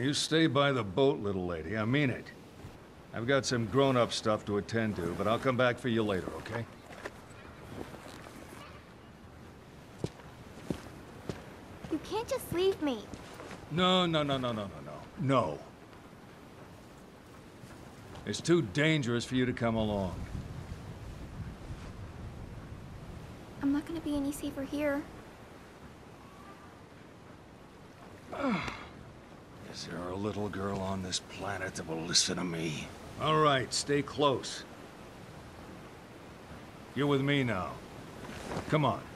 You stay by the boat, little lady. I mean it. I've got some grown-up stuff to attend to, but I'll come back for you later, okay? You can't just leave me. No. No. It's too dangerous for you to come along. I'm not gonna be any safer here. Is there a little girl on this planet that will listen to me? All right, stay close. You're with me now. Come on.